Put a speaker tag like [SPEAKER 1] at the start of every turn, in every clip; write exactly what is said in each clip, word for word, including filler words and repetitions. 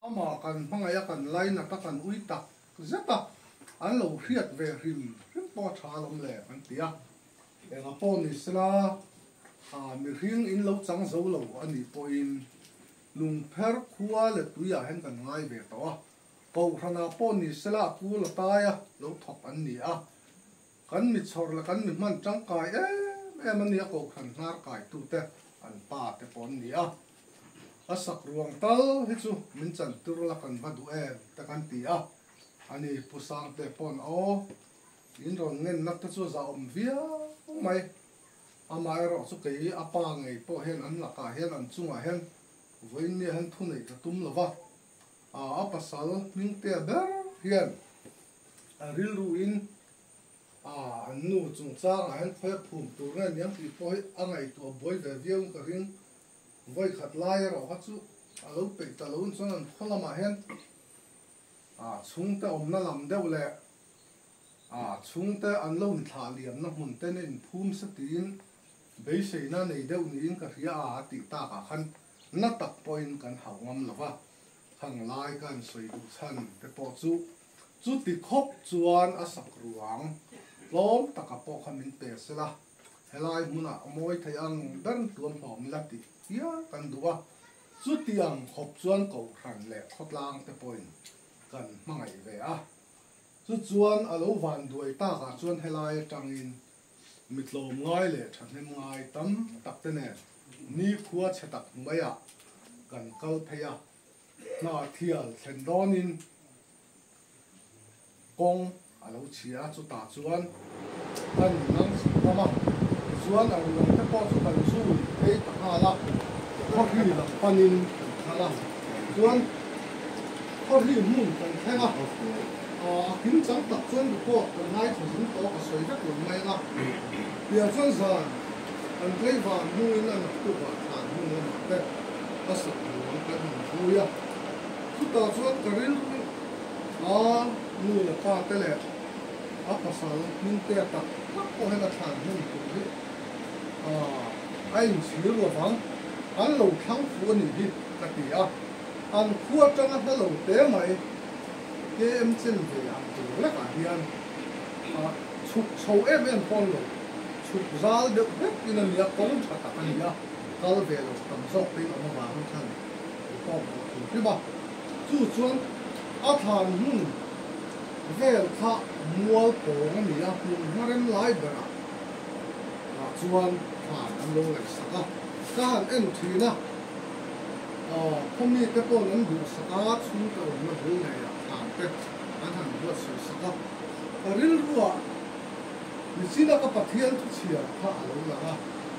[SPEAKER 1] mà cần mang ai cần lấy na ta cần uy tắc rất ta anh lâu hiệt về rim rim po cha lom lệ anh tia em à po ni sila à mi riêng in lâu trắng dấu lâu anh đi po in lùng per khua lệ tuổi à hen cần ngay về to cầu khana po ni sila cu là tai à lâu thọc anh đi à cần mi chor là cần mi man trắng cài em em anh đi cầu khăn nar cài tu te anh pa te pon đi à asak ruang tal hichu min chan tur la kan vadu em ta kan ti a ani pusang te pon o in ron ngen nak ta chu za om via mai amai ro chu kei apa ngei po hen an la ka hen an chunga hen voin ni han thu nei ta tum lova a apasal ming te ber hian a ril ru in a an nu chung cha a hen phoi phum tur na niam ti po angai to boi ve viau ka ring voi khát lai rồi khát chú alo bị ta lâu cho nên khó làm mà hen à chúng ta ôm nó làm đâu lệ à chúng ta ăn lâu thả liềm nó muốn tên nên phun sát tin bây giờ nó này đâu nín cả phía à tị ta cả khăn nó tập point cần hậu ngâm là va thằng lai cần soi đủ chân để bỏ chú chú tị khóc chuan à sặc ruộng lom ta cả bỏ khăn mình bể sẽ là hay lai muốn à môi thấy ăn đơn tuôn hòm lát tị ia kan dua chu tiang khop chuan ko ran le khot lang te point kan mangai ve a chu chuan alo van duai ta ka chuan helai tangin mitlom ngai le thanem ngai tam tak te ne ni khuwa chetak maya kan kal pheya na thial thendonin kong alo chia chu ta chuan kan nang mama chuan alo lang te po chu kan su ei ta hala khó khi là panin là chuan khó khi muốn cần thay à à kiến trắng tập chuan được qua cần hai thủ dính to cả sợi rất là may là giờ chuan giờ anh thấy vào nuôi là nó tụ vào thản nuôi là nó đẹp nó sạch nó cái mình vui à chút ta chuan cái đấy à nuôi là pha cái này à cái sao mình tè tập nó có hay là thản nuôi cũng thế à anh chỉ là vắng anh lâu thắng phù anh đi cái gì à anh phù trong anh lâu té mày cái em chân về anh chủ là cả hiền à chụp sâu em em con rồi chụp ra được hết cái này là con chặt cả anh nhá kalau về rồi tầm sốc đi ở ngoài không thành con chứ mà chú chuan à thằng hun về thà mua cổ cái gì à mua mà em lái bờ à chuan thằng anh lâu lại sao kan en thina ờ không biết cái con anh đủ sao chúng ta nó đủ này là thằng cái anh thằng nó sự sao ở đây luôn mình chỉ là cái phát hiện thôi chứ à lâu là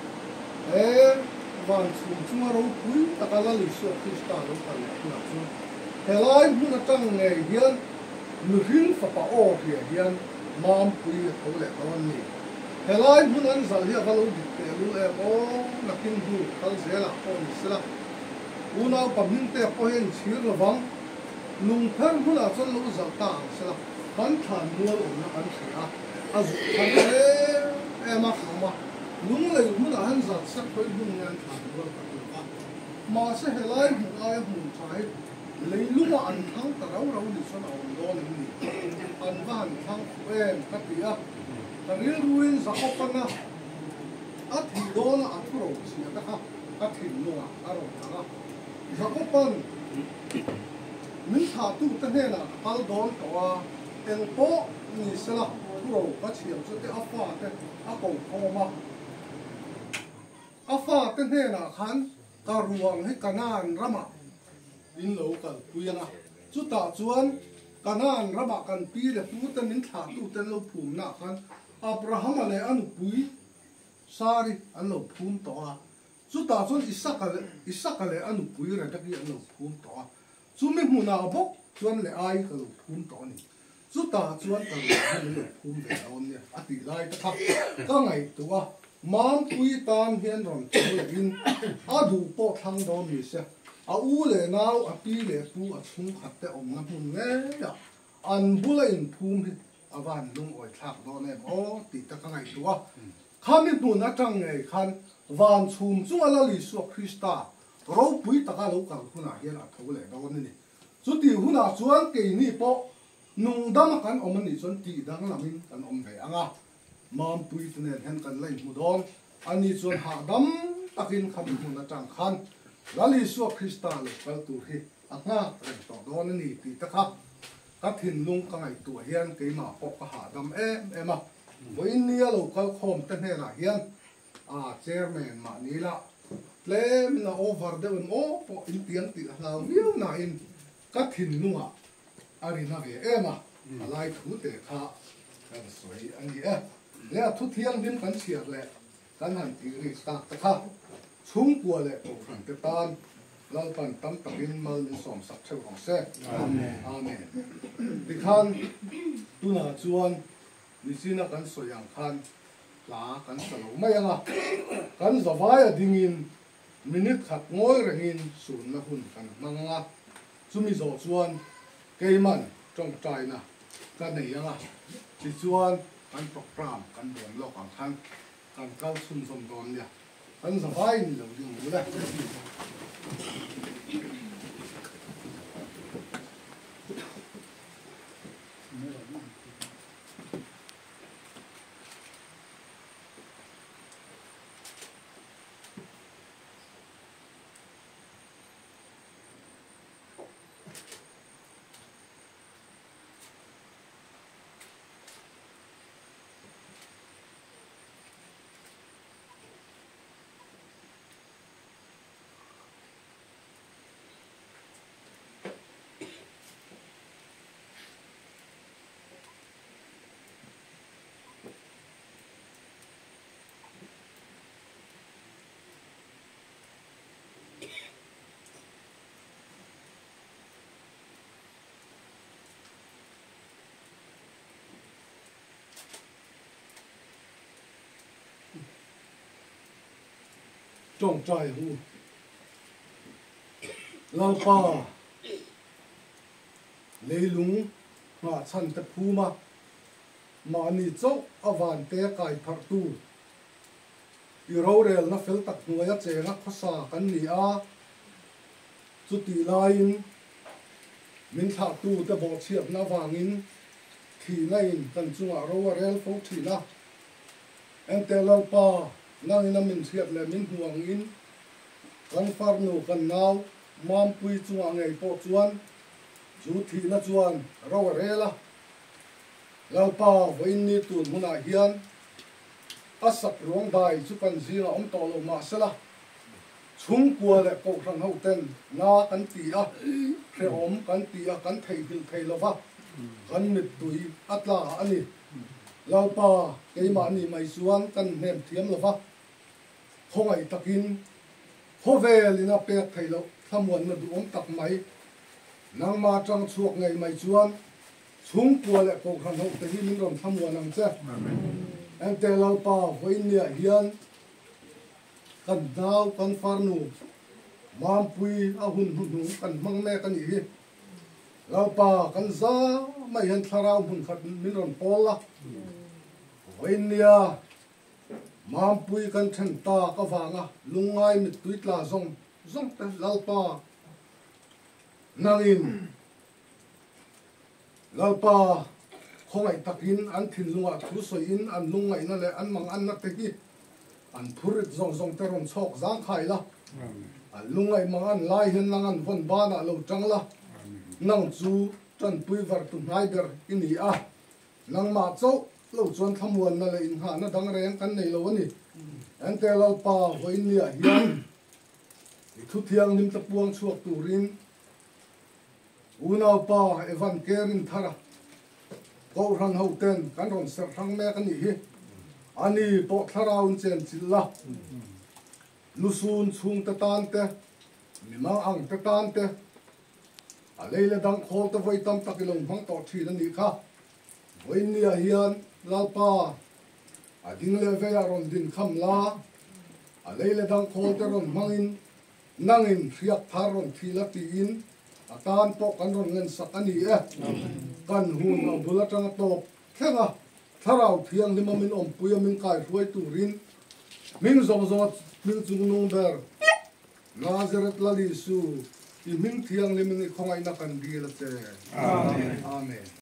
[SPEAKER 1] ê vạn chúng chúng ta đâu quý ta cái là lịch sử Krista đâu phải là chúng thế lại muốn là trong ngày hiện mình riêng phải bảo ô thì hiện mam quý thôi là con này thế lại muốn ăn sao thì kalau đi cái lu em ô là kinh du kalau dễ là con sẽ là u nào bấm những cái có hiện chỉ là vắng nung thân muốn là cho lu giàu ta sẽ là con thằng mua ổn là con sẽ à à thằng ấy em mà không mà nung lại muốn là ăn giàu sắc với nung ăn thằng mua là mà sẽ thế lại một ai một trái lấy lúc mà ăn thắng ta đâu đâu đi cho nào đó này ăn và ăn thắng em các tỷ à thằng ấy ruin sao không na at hi đó là at pro xí ta ha at hi luôn à rồi đó sao không pan mình thà tu tên này là al đó đó em po ni sẽ là pro các chuyện cho cái áp phá cái áp cầu không mà áp phá tên này là khán cả ruộng hay cả nan rama in lâu cả quý à chút ta chuan cả nan rama cần pi để tu tên mình thà tu tên lâu phum na khán Abraham ale anu pui sari anu phum to a chu ta chon Isaac ale Isaac ale anu pui ra taki anu phum to a chu me huna bok chuan le ai ka lu phum to ni chu ta chuan ka lu phum ve on ne ati lai ta thak ka ngai tu a mam pui tan hian ron le in a du po thang do mi se a u le nau a pi le pu a chung khat te om na hun ne ya an bula in phum hi avan lung oi thak do ne o ti ta ka ngai tu a khami bu na tang ngai khan van chum chung ala li su Krista ro pui ta ka lo ka khuna hian a tho le do ni chú ti hu na chuan ke ni po nung dam kan om ni chuan ti dang lamin kan om ve anga mam pui tne hen kan lai mu don ani chuan ha dam takin kham mu na chang khan lali su krista le kal tu hi anga ren to don ni ti ta kha ka thin lung ka ngai tu hian ke ma po ka ha dam em em a voin nia lo kal khom te ne la hian a chairman ma ni la tlem na over de mo po in tiang ti la viu na in ka thin lunga ari na ve em a alai thu te kha kan soi ani e le thu thiang dim kan chiar le kan han ti ri sta ta kha chung kwa le ko kan te tan lal pan tam takin mal ni som sak cheu hong se amen amen ti khan tu na chuan ni sina kan soyang khan la kan salo mai anga kan zawai a dingin minute khat ngoi rengin sun na hun kan manga chumi zo chuan keiman trong trai na kan nei anga ti chuan kan program kan don lo kan khan kan kal sun som don ya kan zawai ni lo ding mu da trong trai hu lau pa leilung ma chan te phuma ma ni chau awan te kai phar tu i ro rel na fel tak nuaya chenga khosa kan ni a chu ti lain min tha tu te bo chiap na wangin thi lain kan chunga ro rel fo thi na en te lau pa nang ina min thiat le min huang in kan far nu kan nau mam pui chunga ngai po chuan chu thi na chuan ro rela lau pa voin ni tu huna hian asak ruang dai chu kan zinga om to lo ma sala chung kwa le ko ran ho ten na kan ti a khe om kan ti a kan thei bil thei lo wa kan mit tui atla ani lau pa ke ma ni mai suan kan nem thiam lo wa không ai takin ho ve lina pe thei lo thamuan na du om tak mai nang ma tang chuak ngai mai chuan chung kwa le ko ran ho te hi min rom thamuan ang che amen en te lau pa voin nia hian kan dau kan farnu mam pui a hun hun hun kan mang me kan hi lau pa kan za mai han tharau hun khat min ron pol la voin nia mam pui kan than ta ka wanga lungai mit tuit la zong zong ta lau pa nangin lau pa không ai takin an thin lunga thu soi in an lungai na le an mang an na te hi an phurit zong zong te ron chok zang khai la an lungai mang an lai hen lang an von ba na lo tang la nang chu tan pui var tu nai ber ini a nang ma chau lo chuan thamuan na le in ha na dang reng kan nei lo ani an te lau pa voin nia hian thu thiang nim ta puang chuak turin unau pa evan kerin thara ko ran ho ten kan ron ser thang me kan ni hi ani po tharaun chen chilla nusun chung ta tan te mimang ang ta tan te a leile dang khol ta voi tam takilong bang to thi na ni kha voin nia hian lalpa a ding le ve a ron din kham la a leile dang khol ta ron mangin nangin riak thar ron thi la ti in a tan po kan ron ngen sak ani e kan hun a bula tang top khenga tharau thiang lima min om puya min kai ruai turin min zong zong min chung nung ber Nazareth lali su i min thiang le min khongai na kan di la te
[SPEAKER 2] Amen.
[SPEAKER 1] amen